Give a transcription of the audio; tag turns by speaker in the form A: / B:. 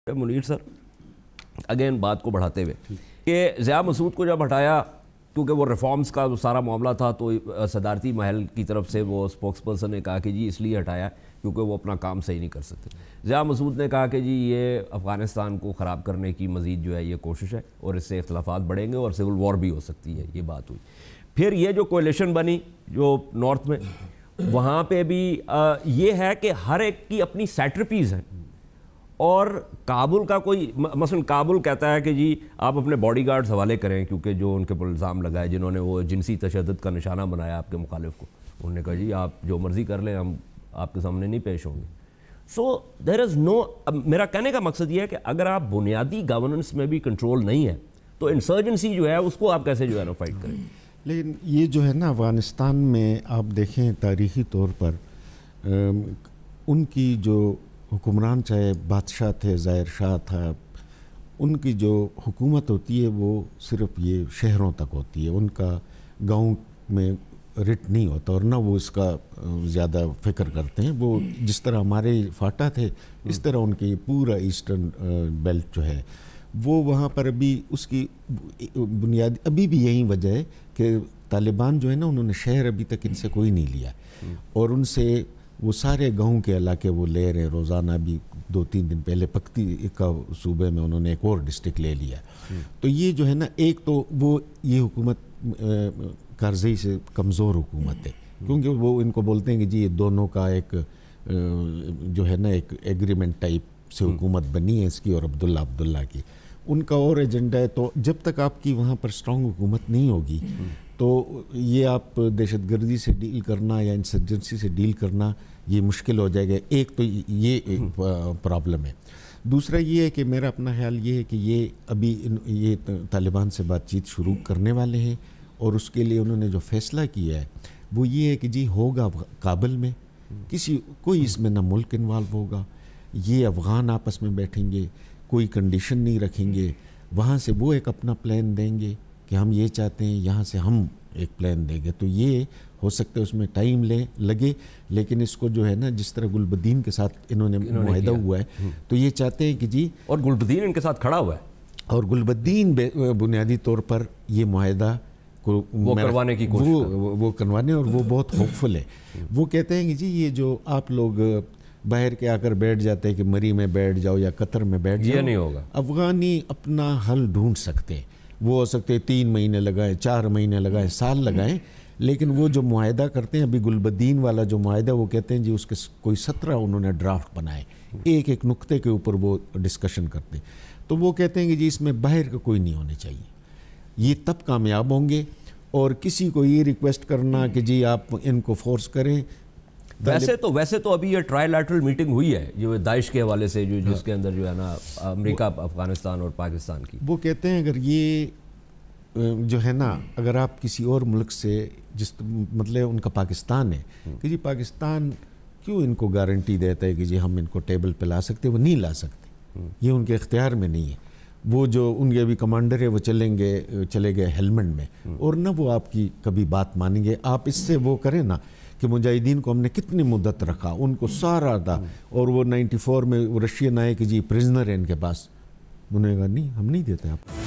A: Munir sir again بات کو بڑھاتے ہوئے کہ ضیاء مسعود کو جب ہٹایا کیونکہ وہ ریفارمز کا سارا معاملہ تھا تو صدارتی محل کی طرف سے وہ اسپوکس پرسن نے کہا کہ جی اس لیے ہٹایا کیونکہ وہ اپنا کام صحیح نہیں کر سکتے. ضیاء مسعود نے کہا کہ جی یہ افغانستان کو خراب کرنے کی مزید جو ہے یہ کوشش ہے اور اس سے اختلافات بڑھیں گے اور سول وار بھی ہو سکتی ہے. یہ بات ہوئی. پھر یہ جو کولیشن بنی جو نارتھ میں وہاں پہ بھی یہ ہے کہ ہر ایک کی اپنی سیٹرپیز ہیں اور کابل کا کوئی مثلا کابل کہتا ہے کہ جی آپ اپنے باڈی گارڈز حوالے کریں کیونکہ جو ان کے پر الزام لگائے جنہوں نے وہ جنسی تشدد کا نشانہ بنایا آپ کے مخالف کو, انہوں نے کہا جی آپ جو مرضی کر لیں ہم آپ کے سامنے نہیں پیش ہوں گے. سو دیر از نو, میرا کہنے کا مقصد یہ ہے کہ اگر آپ بنیادی گورننس میں بھی کنٹرول نہیں ہے تو انسرجنسی جو ہے اس کو آپ کیسے جو ہے نا فائٹ کریں.
B: لیکن یہ جو ہے نا افغانستان میں آپ دیکھیں تاریخی طور پر ان کی جو حکمران چاہے بادشاہ تھے, ظاہر شاہ تھا, ان کی جو حکومت ہوتی ہے وہ صرف یہ شہروں تک ہوتی ہے, ان کا گاؤں میں رٹ نہیں ہوتا اور نہ وہ اس کا زیادہ فکر کرتے ہیں. وہ جس طرح ہمارے فاٹا تھے اس طرح ان کے پورا ایسٹرن بیلٹ جو ہے وہ وہاں پر ابھی اس کی بنیادی ابھی بھی یہی وجہ ہے کہ طالبان جو ہے نا انہوں نے شہر ابھی تک ان سے کوئی نہیں لیا اور ان سے وہ سارے گاؤں کے علاقے وہ لے رہے. روزانہ بھی 2-3 دن پہلے پکتی کا صوبے میں انہوں نے ایک اور ڈسٹرکٹ لے لیا. تو یہ جو ہے نا ایک تو وہ یہ حکومت کارزئی سے کمزور حکومت ہے کیونکہ وہ ان کو بولتے ہیں کہ جی یہ دونوں کا ایک جو ہے نا ایک ایگریمنٹ ٹائپ سے حکومت بنی ہے اس کی اور عبداللہ کی. ان کا اور ایجنڈا ہے. تو جب تک آپ کی وہاں پر اسٹرانگ حکومت نہیں ہوگی تو یہ آپ دہشت گردی سے ڈیل کرنا یا انسرجنسی سے ڈیل کرنا یہ مشکل ہو جائے گا. ایک تو یہ پرابلم ہے. دوسرا یہ ہے کہ میرا اپنا خیال یہ ہے کہ یہ ابھی یہ طالبان سے بات چیت شروع کرنے والے ہیں اور اس کے لیے انہوں نے جو فیصلہ کیا ہے وہ یہ ہے کہ جی ہوگا کابل میں, کوئی اس میں نہ ملک انوالو ہوگا, یہ افغان آپس میں بیٹھیں گے, کوئی کنڈیشن نہیں رکھیں گے, وہاں سے وہ ایک اپنا پلان دیں گے کہ ہم یہ چاہتے ہیں, یہاں سے ہم ایک پلان دیں گے. تو یہ ہو سکتا ہے اس میں ٹائم لگے لیکن اس کو جو ہے نا جس طرح گلبدین کے ساتھ انہوں نے معاہدہ ہوا ہے تو یہ چاہتے ہیں کہ جی,
A: اور گلبدین ان کے ساتھ کھڑا ہوا ہے
B: اور گلبدین بنیادی طور پر یہ معاہدہ کو
A: وہ کروانے کی کوشش
B: وہ کروانے اور وہ بہت ہوپفل ہے. وہ کہتے ہیں کہ جی یہ جو آپ لوگ باہر کے آ کر بیٹھ جاتے ہیں کہ مری میں بیٹھ جاؤ یا قطر میں بیٹھ جاؤ,
A: یہ نہیں ہوگا.
B: افغانی اپنا حل ڈھونڈ سکتے ہیں. وہ ہو سکتے 3 مہینے لگائیں, 4 مہینے لگائیں, سال لگائیں, لیکن وہ جو معاہدہ کرتے ہیں ابھی گلبدین والا جو معاہدہ وہ کہتے ہیں جی اس کے کوئی 17 انہوں نے ڈرافٹ بنائے, ایک نقطے کے اوپر وہ ڈسکشن کرتے ہیں. تو وہ کہتے ہیں کہ جی اس میں باہر کا کوئی نہیں ہونے چاہیے, یہ تب کامیاب ہوں گے. اور کسی کو یہ ریکویسٹ کرنا کہ جی آپ ان کو فورس کریں.
A: ویسے تو ابھی یہ ٹرائی لیٹرل میٹنگ ہوئی ہے جو داعش کے حوالے سے جس کے اندر جو ہے نا امریکہ افغانستان اور پاکستان کی. وہ
B: کہتے ہیں اگر یہ جو ہے نا اگر آپ کسی اور ملک سے مطلب ان کا پاکستان ہے کہ جی پاکستان کیوں ان کو گارنٹی دیتا ہے کہ جی ہم ان کو ٹیبل پہ لا سکتے, وہ نہیں لا سکتے, یہ ان کے اختیار میں نہیں ہے. وہ جو ان کے ابھی کمانڈر ہے وہ چلے گئے ہیلمنڈ میں اور نہ وہ آپ کی کبھی بات مانیں گے. آپ اس سے وہ کریں نا کہ مجاہدین کو ہم نے کتنی مدت رکھا, ان کو سارا تھا اور وہ 94 میں رشین آئے کہ جی پرزنر ہے ان کے پاس, انہوں نے کہا نہیں ہم نہیں دیتے آپ.